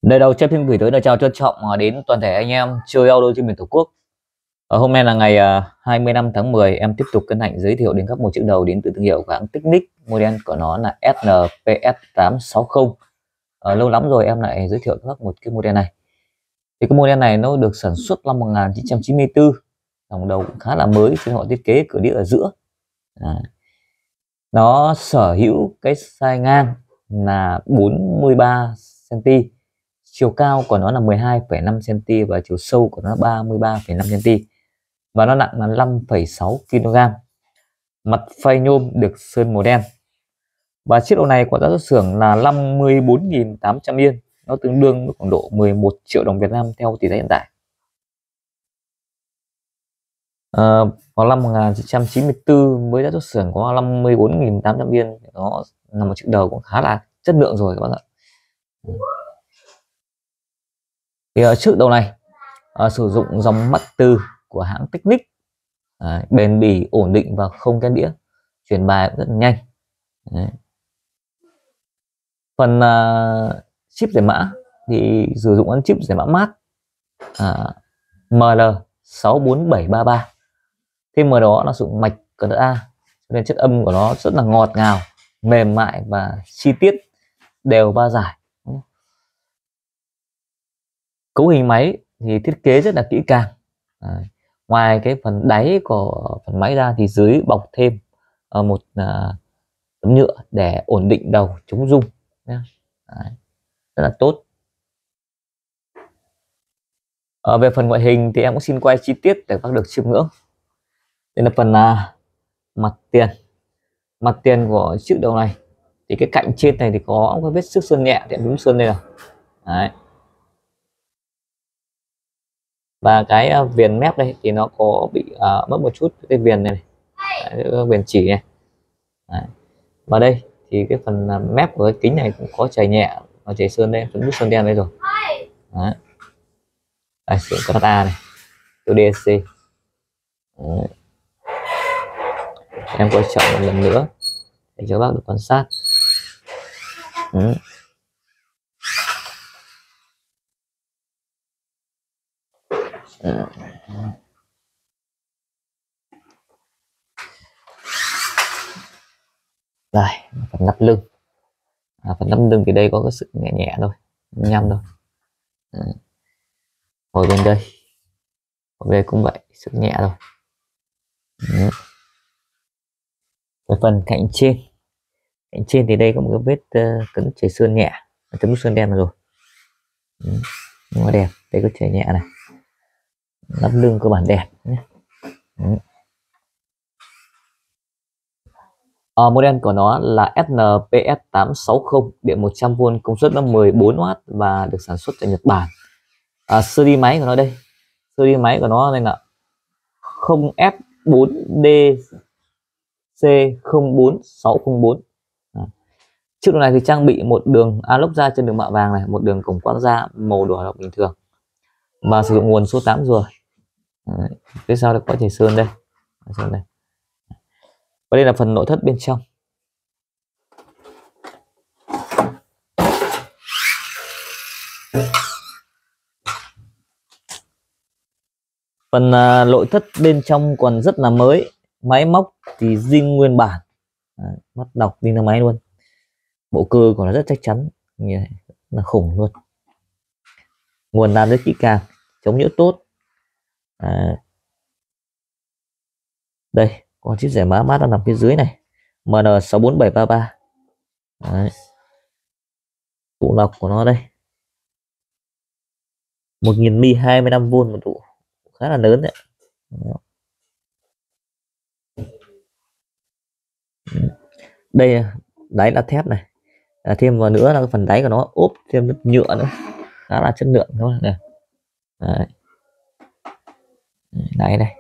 Lời đầu cho phim gửi tới lời chào trân trọng đến toàn thể anh em chơi auto trên miền Tổ quốc. Hôm nay là ngày 25 tháng 10, em tiếp tục cân hạnh giới thiệu đến các một chiếc đầu đến từ thương hiệu của hãng Technic. Model của nó là SNPS860. Lâu lắm rồi em lại giới thiệu các một cái model này. Thì cái model này nó được sản xuất năm 1994. Dòng đầu cũng khá là mới, trên họ thiết kế cửa đĩa ở giữa. Nó sở hữu cái size ngang là 43 cm. Chiều cao của nó là 12,5 cm và chiều sâu của nó 33,5 cm. Và nó nặng là 5,6 kg. Mặt phay nhôm được sơn màu đen. Và chiếc đầu này có giá xuất xưởng là 54.800 yên. Nó tương đương với khoảng độ 11 triệu đồng Việt Nam theo tỷ giá hiện tại. Vào năm 1994 mới giá xuất xưởng có 54.800 yên. Nó là một chiếc đầu cũng khá là chất lượng rồi các bạn ạ. Thì chiếc đầu này sử dụng dòng mắt từ của hãng Technic, bền bỉ, ổn định và không kén đĩa, chuyển bài cũng rất là nhanh. Phần chip giải mã thì sử dụng chip giải mã mát ML64733. Thêm vào đó là sử dụng mạch CDA, nên chất âm của nó rất là ngọt ngào, mềm mại và chi tiết, đều ba giải. Cấu hình máy thì thiết kế rất là kỹ càng. Ngoài cái phần đáy của phần máy ra thì dưới bọc thêm một tấm nhựa để ổn định đầu chống rung. Rất là tốt. Về phần ngoại hình thì em cũng xin quay chi tiết để các được chiêm ngưỡng. Đây là phần mặt tiền. Mặt tiền của chiếc đầu này thì cái cạnh trên này thì có cái vết xước sơn nhẹ, thì em đúng sơn đây nào. Đấy. Và cái viền mép đây thì nó có bị mất một chút cái viền này, Đấy, viền chỉ này. Đấy. Và đây thì cái phần mép của cái kính này cũng có chảy nhẹ, và chảy sơn đây, phấn bút sơn đen đây rồi. Đấy. Đây, sử dụng CDA này, tiêu DSC. Đấy. Em quay trọng một lần nữa để cho bác được quan sát. Đấy. Đây, phần nắp lưng. Phần nắp lưng thì đây có cái sự nhẹ nhẹ thôi, nhăm thôi. Ngồi bên đây, ở đây cũng vậy, sự nhẹ thôi. Cái phần cạnh trên thì đây có một cái vết cấn chảy sơn nhẹ, chấm sơn đen rồi. Nó đẹp, đây có chảy nhẹ này. Nắp lưng cơ bản đẹp nhé. Model của nó là SNPS860, điện 100V, công suất là 14W và được sản xuất tại Nhật Bản. Series máy của nó đây, series máy của nó đây là 0F4DC04604. Chiếc này thì trang bị một đường alox ra trên đường mạ vàng này, một đường cổng quang ra màu đỏ độc bình thường, và sử dụng nguồn số 8 rồi. Phía sau đây có chảy sơn đây. Và đây là phần nội thất bên trong. Phần nội thất bên trong còn rất là mới, máy móc thì zin nguyên bản, mắt đọc đi là máy luôn, bộ cơ của nó rất chắc chắn, như này, là khủng luôn. Nguồn làm rất kỹ càng, chống nhiễu tốt. Đây có chiếc giải mã mát đang nằm phía dưới này, MN64733. Tụ lọc của nó đây 1000 mi 25V một tụ, khá là lớn đấy. Đây đáy là thép này, thêm vào nữa là cái phần đáy của nó ốp thêm lớp nhựa nữa, khá là chất lượng các bạn này. Đấy. Đáy đây.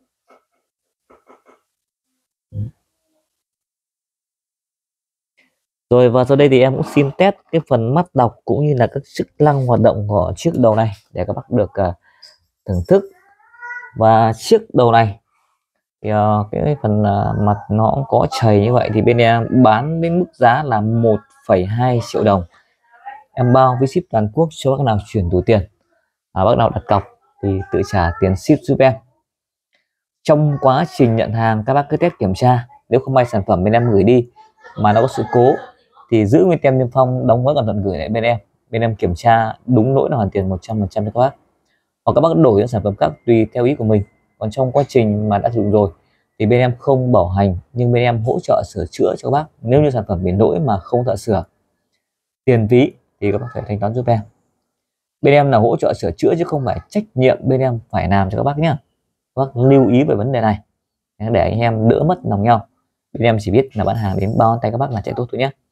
Rồi, và sau đây thì em cũng xin test cái phần mắt đọc cũng như là các chức năng hoạt động của chiếc đầu này để các bác được thưởng thức. Và chiếc đầu này thì cái phần mặt nó có chày như vậy thì bên em bán đến mức giá là 1,2 triệu đồng. em bao với ship toàn quốc cho bác nào chuyển đủ tiền, bác nào đặt cọc thì tự trả tiền ship giúp em. Trong quá trình nhận hàng các bác cứ test kiểm tra, nếu không may sản phẩm bên em gửi đi mà nó có sự cố thì giữ nguyên tem niêm phong, đóng gói cẩn thận gửi lại bên em kiểm tra đúng lỗi là hoàn tiền 100% cho các bác. Hoặc các bác đổi những sản phẩm khác tùy theo ý của mình. Còn trong quá trình mà đã sử dụng rồi thì bên em không bảo hành, nhưng bên em hỗ trợ sửa chữa cho các bác. Nếu như sản phẩm bị lỗi mà không thợ sửa, tiền phí thì các bác phải thanh toán giúp em. Bên em là hỗ trợ sửa chữa chứ không phải trách nhiệm bên em phải làm cho các bác nhé. Các bác lưu ý về vấn đề này để anh em đỡ mất lòng nhau. Bên em chỉ biết là bán hàng đến bao tay các bác là chạy tốt thôi nhé.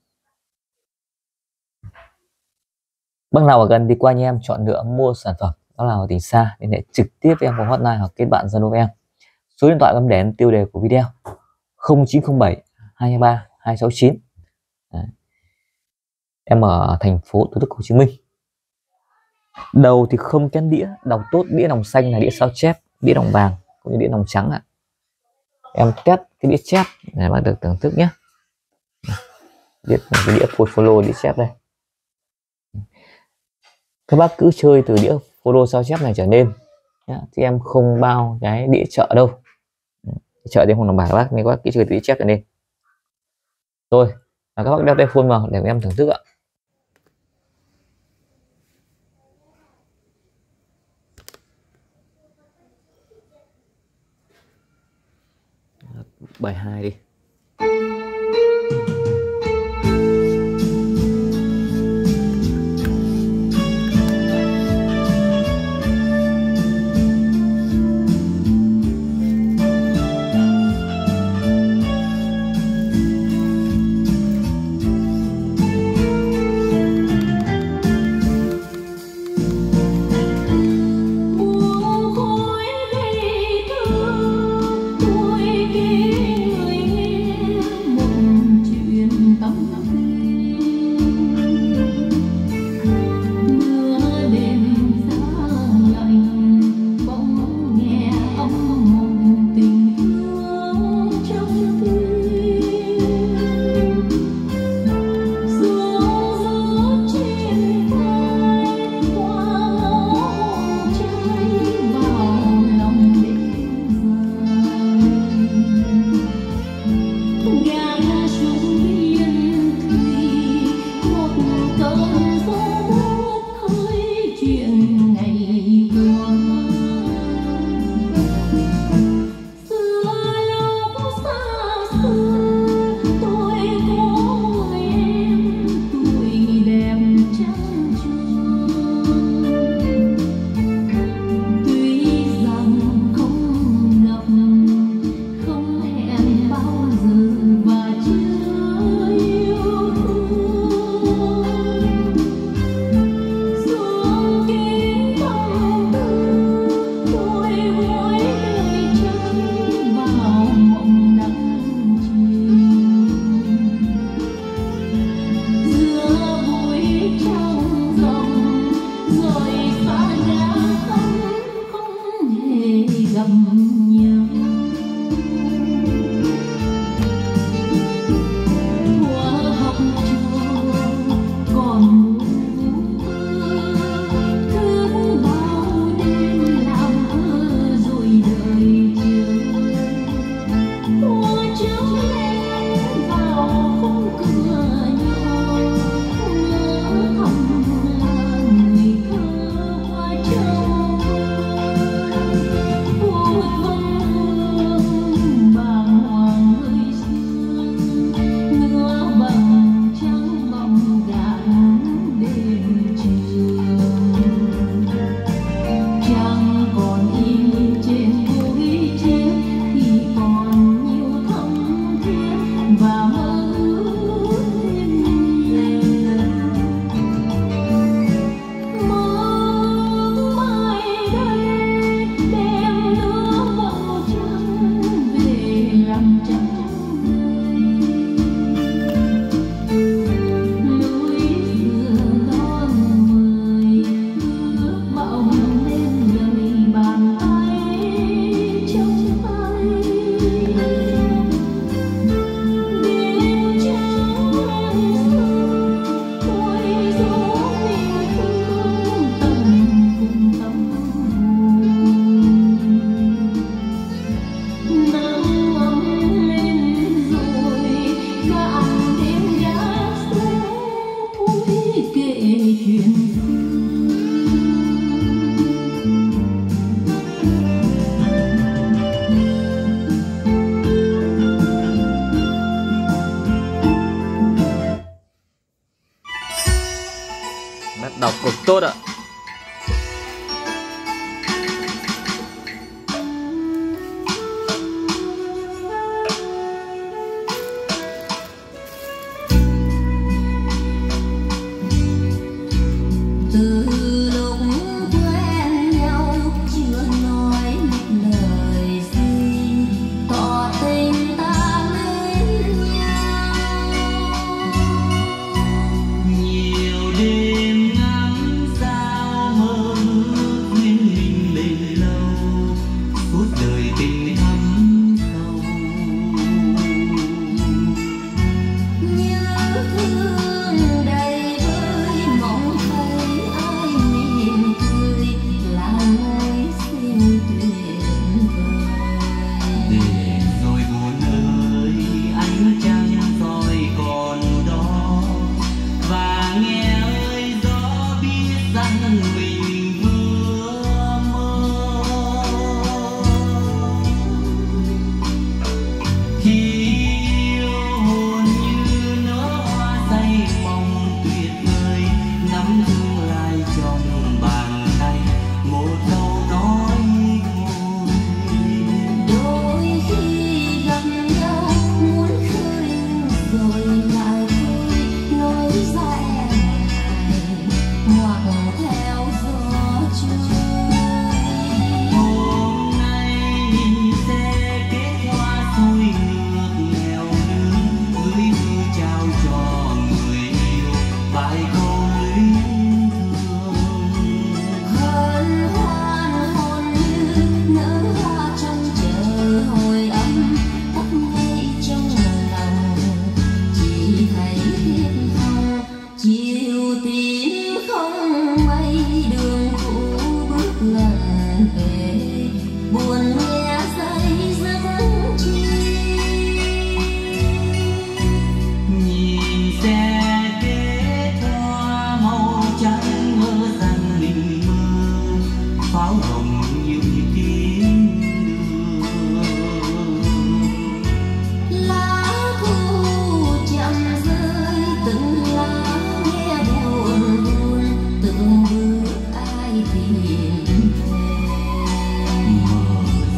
Bác nào ở gần thì qua anh em chọn lựa mua sản phẩm. Bác nào ở tỉnh xa liên hệ trực tiếp với em qua hotline hoặc kết bạn Zalo với em. Số điện thoại em để tiêu đề của video 0907 223 269. Đấy. Em ở thành phố Thủ Đức, Hồ Chí Minh. Đầu thì không kén đĩa, đọc tốt, đĩa đồng xanh là đĩa sao chép, đĩa đồng vàng cũng như đĩa đồng trắng ạ. Em test cái đĩa chép để bạn được thưởng thức nhé. Cái đĩa follow đĩa chép đây. Các bác cứ chơi từ đĩa follow sao chép này trở lên nhá, chứ em không bao cái đĩa chợ đâu. Chợ thì không đảm bảo các bác, nên các bác cứ chơi từ đĩa chép trở lên. Rồi, các bác đeo tai phone vào để em thưởng thức ạ. Bài 2 đi. đọc cực tốt ạ. Từ lúc quen nhau chưa nói một lời gì tỏ tình ta mến nhau, nhiều đêm ngắm sao mơ ước duyên mình bền lâu, suốt đời tình thắm sâu. nhớ thương đầy vơi mong thấy ai mỉm cười là môi xinh tuyệt vời. Để rồi buồn ơi ánh trăng soi còn đó, và nghe ơi gió biết rằng mình vừa mơ. Khi yêu hồn như nở hoa say mong tuyệt vời, nắm thương lại trong bàn tay một câu nói thôi. Đôi khi gặp nhau muốn khơi rồi lại thôi, nỗi ra e ngại hoặc theo gió trôi. Hôm nay mình sẽ kết hoa xôi ngược nghèo nương, gửi thư trao cho người yêu vài câu luyến thương. Hân hoan hồn như nở hoa trong chờ hồi âm, tóc mây trong lòng chỉ thấy thiết hồng, chiều tím không mây đường cũ bước lần về, buồn nghe dây dứt chi. Nhìn xe kết hoa màu trắng mơ rằng mình mơ, pháo hồng nhiều nhịp tiếng đưa. Lá thu chậm rơi từng lá nghe buồn buồn, từng bước ai tìm về. Mở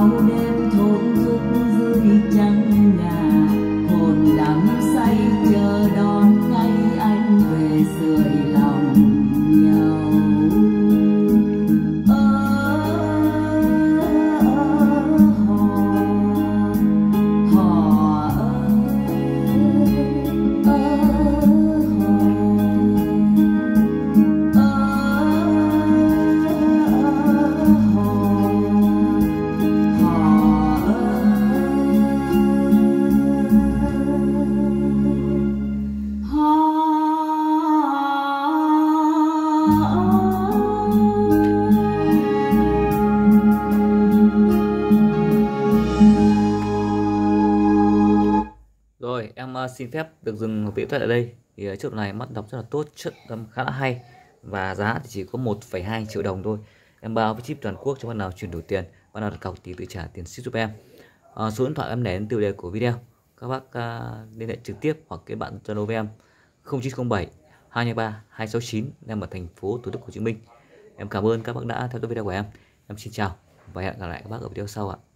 đêm thổn thức dưới trắng ngà, hồn đắm say chờ đón ngày anh về sưởi lòng nhau. Rồi em xin phép được dừng video tại đây. Thì chiếc đọc này mắt đọc rất là tốt, chất âm khá là hay và giá thì chỉ có 1,2 triệu đồng thôi. Em bao với chip toàn quốc cho bạn nào chuyển đổi tiền, bạn nào đặt cọc thì tự trả tiền ship giúp em. Số điện thoại em để đến tiêu đề của video, các bác liên hệ trực tiếp hoặc kết bạn Zalo với em 0907 223 269, em ở thành phố Thủ Đức, Hồ Chí Minh. Em cảm ơn các bác đã theo dõi video của em. Em xin chào và hẹn gặp lại các bác ở video sau ạ.